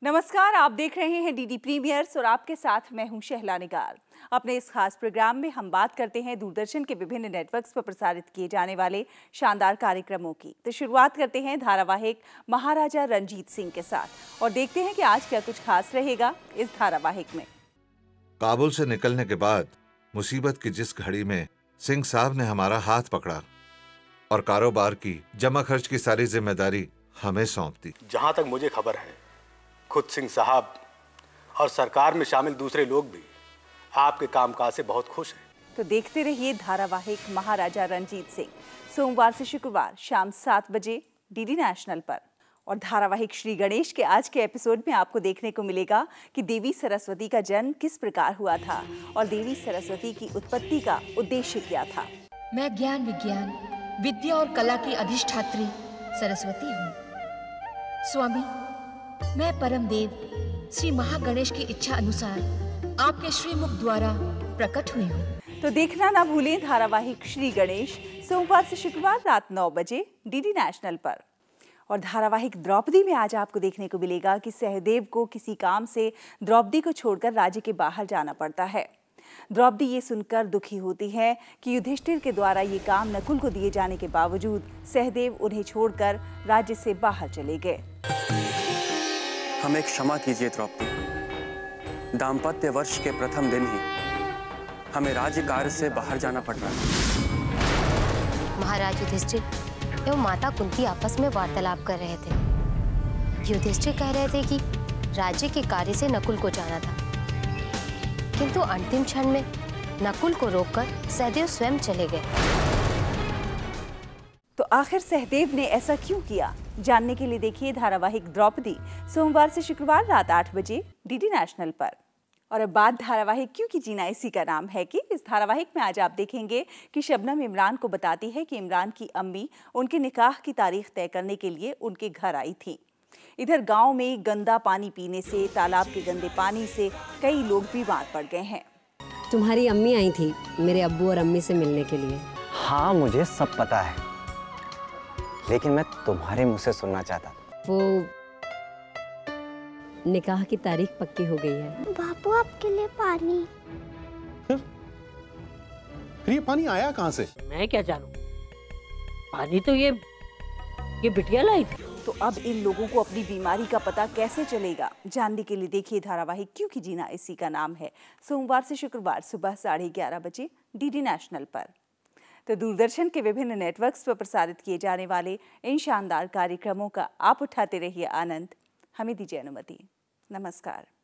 नमस्कार, आप देख रहे हैं डीडी प्रीमियर्स और आपके साथ मैं हूं शहला निगार। अपने इस खास प्रोग्राम में हम बात करते हैं दूरदर्शन के विभिन्न नेटवर्क्स पर प्रसारित किए जाने वाले शानदार कार्यक्रमों की। तो शुरुआत करते हैं धारावाहिक महाराजा रणजीत सिंह के साथ और देखते हैं कि आज क्या कुछ खास रहेगा इस धारावाहिक में। काबुल से निकलने के बाद मुसीबत की जिस घड़ी में सिंह साहब ने हमारा हाथ पकड़ा और कारोबार की जमा खर्च की सारी जिम्मेदारी हमें सौंप दी। जहां तक मुझे खबर है, खुद सिंह साहब और सरकार में शामिल दूसरे लोग भी आपके कामकाज से बहुत खुश हैं। तो देखते रहिए धारावाहिक महाराजा रणजीत सिंह, सोमवार से शुक्रवार शाम 7 बजे डीडी नेशनल पर। और धारावाहिक श्री गणेश के आज के एपिसोड में आपको देखने को मिलेगा कि देवी सरस्वती का जन्म किस प्रकार हुआ था और देवी सरस्वती की उत्पत्ति का उद्देश्य क्या था। मैं ज्ञान विज्ञान विद्या और कला की अधिष्ठात्री सरस्वती हूँ। स्वामी, मैं परम देव श्री महागणेश की इच्छा अनुसार आपके श्रीमुख द्वारा प्रकट हुई हूँ। तो देखना ना भूलें धारावाहिक श्री गणेश, सोमवार से शुक्रवार रात 9 बजे डीडी नेशनल पर। और धारावाहिक द्रौपदी में आज आपको देखने को मिलेगा कि सहदेव को किसी काम से द्रौपदी को छोड़कर राज्य के बाहर जाना पड़ता है। द्रौपदी ये सुनकर दुखी होती है कि युधिष्ठिर के द्वारा ये काम नकुल को दिए जाने के बावजूद सहदेव उन्हें छोड़कर राज्य से बाहर चले गए। हमें क्षमा कीजिए द्रौपदी, दाम्पत्य वर्ष के प्रथम दिन ही हमें राज्य कार्य से बाहर जाना पड़ रहा है। महाराज युधिष्ठिर एवं माता कुंती आपस में वार्तालाप कर रहे थे। युधिष्ठिर कह रहे थे कि राज्य के कार्य से नकुल को जाना था, किंतु अंतिम क्षण में नकुल को रोककर सहदेव स्वयं चले गए। तो आखिर सहदेव ने ऐसा क्यों किया, जानने के लिए देखिए धारावाहिक द्रौपदी, सोमवार से शुक्रवार रात 8 बजे डीडी नेशनल पर। और अब बात धारावाहिक क्योंकि जीना इसी का नाम है कि इस धारावाहिक में आज आप देखेंगे कि शबनम इमरान को बताती है कि इमरान की अम्मी उनके निकाह की तारीख तय करने के लिए उनके घर आई थी। इधर गांव में गंदा पानी पीने से, तालाब के गंदे पानी से कई लोग बीमार पड़ गए हैं। तुम्हारी अम्मी आई थी मेरे अब्बू और अम्मी से मिलने के लिए। हाँ, मुझे सब पता है, लेकिन मैं तुम्हारे मुंह से सुनना चाहता था। वो निकाह की तारीख पक्की हो गई है। बापू, आपके लिए पानी। फिर ये पानी आया कहाँ से? मैं क्या जानूं? पानी तो ये बिटिया लाई थी। तो अब इन लोगों को अपनी बीमारी का पता कैसे चलेगा, जानने के लिए देखिए धारावाहिक क्योंकि जीना इसी का नाम है, सोमवार से शुक्रवार सुबह 11:30 बजे डीडी नेशनल पर। तो दूरदर्शन के विभिन्न नेटवर्क्स पर प्रसारित किए जाने वाले इन शानदार कार्यक्रमों का आप उठाते रहिए आनंद। हमें दीजिए अनुमति। नमस्कार।